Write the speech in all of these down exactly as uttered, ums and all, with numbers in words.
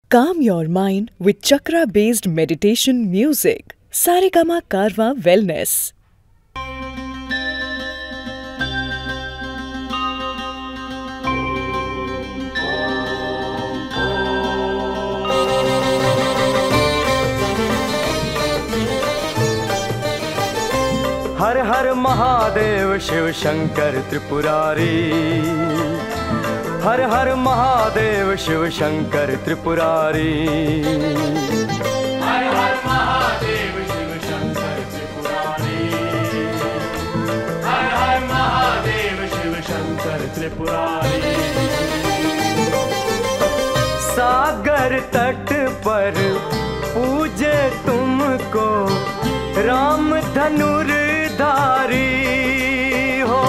Calm your mind with chakra-based meditation music. Saregama Karwa Wellness. हर हर महादेव शिव शंकर त्रिपुरारी, हर हर महादेव शिव शंकर त्रिपुरारी, हर हर महादेव शिव शंकर त्रिपुरारी, हर हर महादेव शिव शंकर त्रिपुरारी। सागर तट पर पूजे तुमको राम धनुर्धारी हो,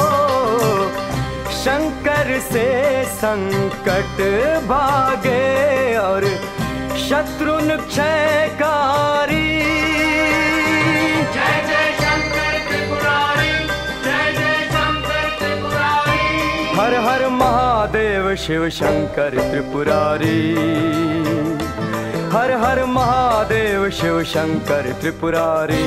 शंकर से संकट भागे और शत्रुन क्षयकारी। जय जय शंकर त्रिपुरारी, जय जय शंकर त्रिपुरारी। हर हर महादेव शिव शंकर त्रिपुरारी, हर हर महादेव शिव शंकर त्रिपुरारी।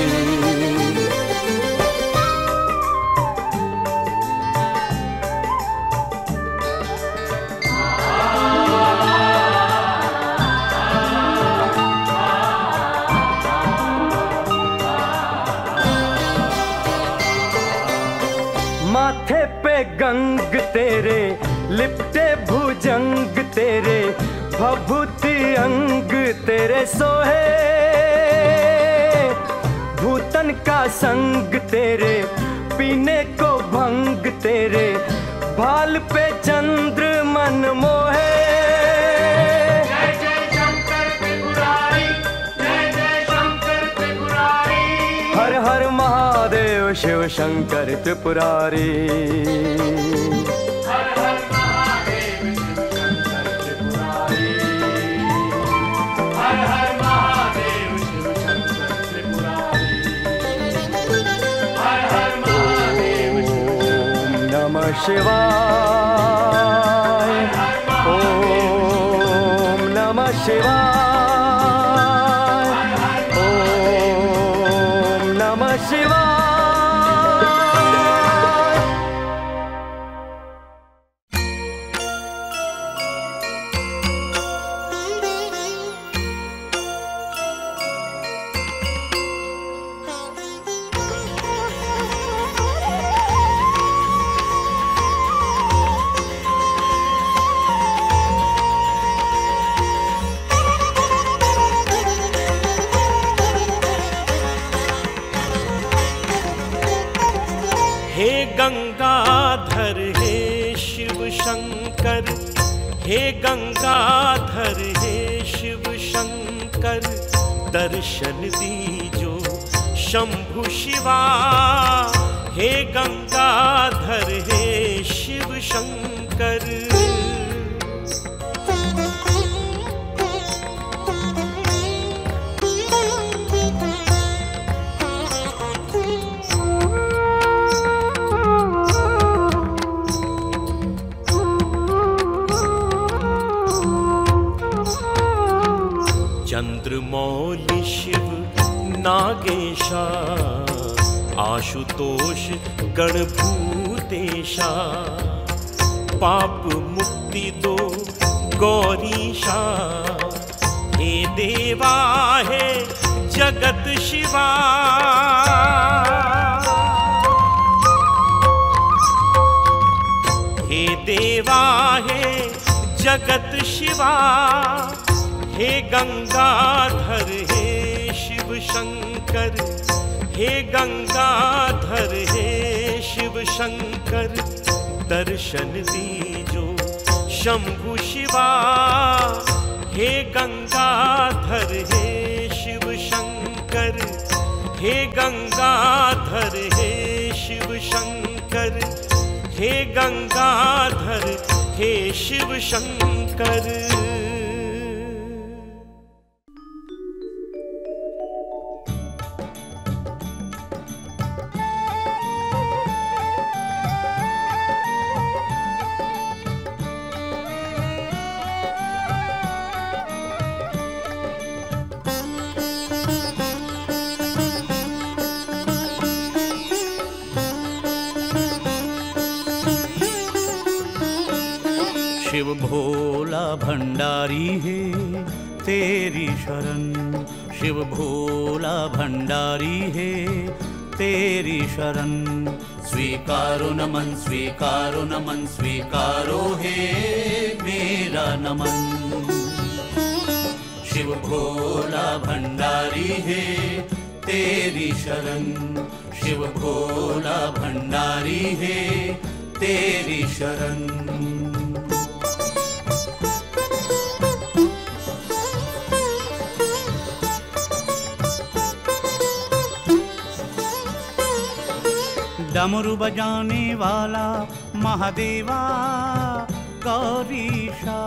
माथे पे गंग तेरे, लिपटे भुजंग तेरे, भभूति अंग तेरे सोहे, भूतन का संग तेरे, पीने को भंग तेरे, भाल पे चंद्र मन मोहे। जय जय शंकर त्रिपुरारी, जय जय शंकर त्रिपुरारी। हर हर महादेव शिव शंकर त्रिपुरारी, हर हर महादेव शिव शंकर त्रिपुरारी, हर हर महादेव शिव शंकर त्रिपुरारी, हर हर महादेव शिव शंकर। नमः शिवाय, ओम नमः शिवाय, ओम नमः शिवाय। हे गंगाधर हे शिव शंकर, हे गंगाधर हे शिव शंकर, दर्शन दीजो शंभु शिवा। हे गंगाधर हे शिव शंकर, चंद्रमौली शिव नागेशा, आशुतोष गणभूतेशा, पाप मुक्ति दो गौरीशा। हे देवा हे जगत शिवा, हे देवा हे जगत शिवा। हे गंगाधर हे शिव शंकर, हे गंगाधर हे शिव शंकर, दर्शन दीजो शंभु शिवा। हे गंगाधर हे शिव शंकर, हे गंगाधर हे शिव शंकर, हे गंगाधर हे शिव शंकर। शिव भोला भंडारी है तेरी शरण, शिव भोला भंडारी है तेरी शरण। स्वीकारो नमन स्वीकारो नमन स्वीकारो है मेरा नमन। शिव भोला भंडारी है तेरी शरण, शिव भोला भंडारी है तेरी शरण। डमरू बजाने वाला महादेवा गौरीशा,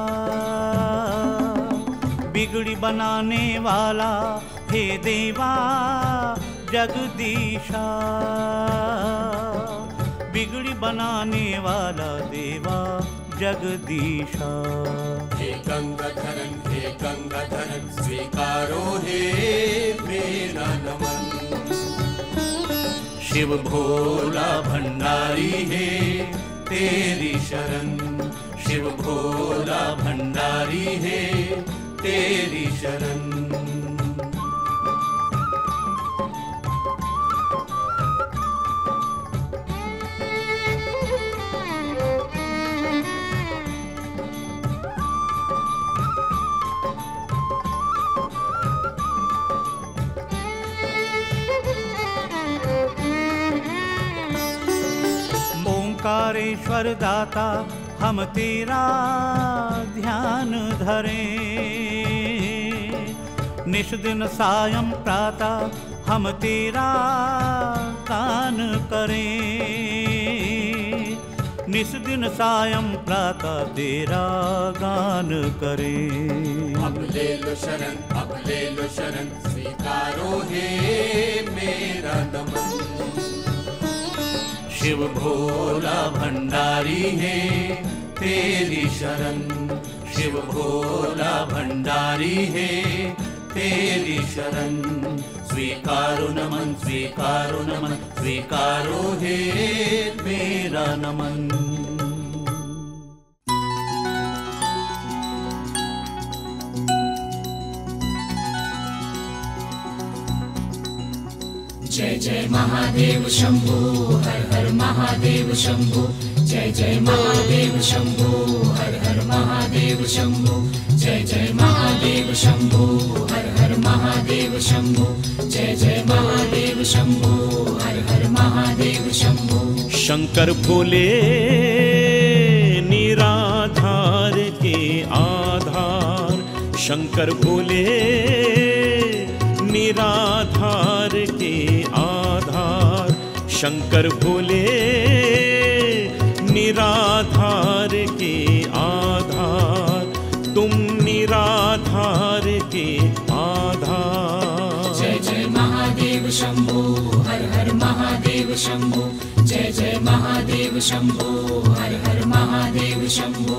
बिगड़ी बनाने वाला हे देवा जगदीशा, बिगड़ी बनाने वाला देवा जगदीशा। हे गंगाधरन हे गंगाधरन स्वीकारो हे मेरा नमन। शिव भोला भंडारी है तेरी शरण, शिव भोला भंडारी है तेरी शरण। ओंकारेश्वर दाता हम तेरा ध्यान धरें, निश दिन सायं प्रातः हम तेरा गान करें, निश दिन सायं प्रातः तेरा गान करें। अब ले लो शरण अब ले लो शरण स्वीकारो हे मेरा नमन। शिव भोला भंडारी है तेरी शरण, शिव भोला भंडारी है तेरी शरण। स्वीकारो नमन स्वीकारो नमन स्वीकारो है मेरा नमन। जय जय महादेव शंभो हर हर महादेव शंभो, जय जय महादेव शंभो हर हर महादेव शंभो, जय जय महादेव शंभो हर हर महादेव शंभो, जय जय महादेव शंभो हर हर महादेव शंभो। शंकर भोले निराधार के आधार, शंकर भोले निराधार के आधार, शंकर भोले निराधार के आधार, तुम निराधार के आधार। जय जय महादेव शंभो हर हर महादेव शंभो, जय जय महादेव शंभो हर हर महादेव शंभो।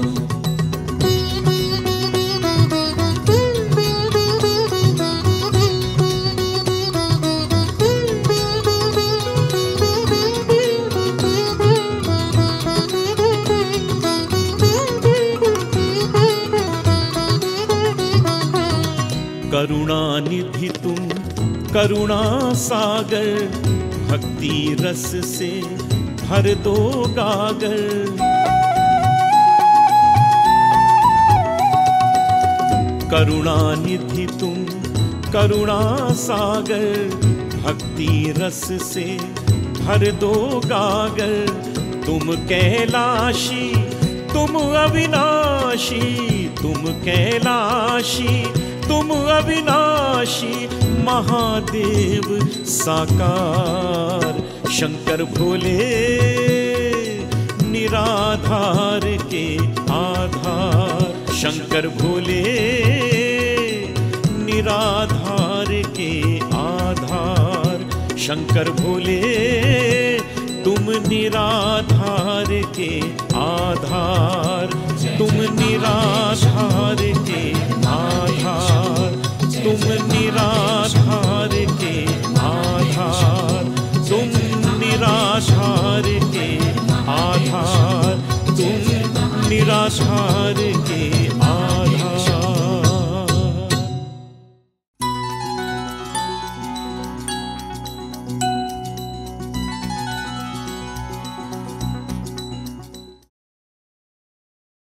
करुणा निधि तुम करुणा सागर, भक्ति रस से भर दो गागर। करुणा निधि तुम करुणा सागर, भक्ति रस से भर दो गागर। तुम कैलाशी तुम अविनाशी, तुम कैलाशी तुम अविनाशी, महादेव साकार। शंकर भोले निराधार के आधार, शंकर भोले निराधार के आधार, शंकर भोले तुम निराधार के आधार, तुम निराधार के आधार, तुम निराधार के आधार, तुम निराधार के आधार, तुम निराधार निराधार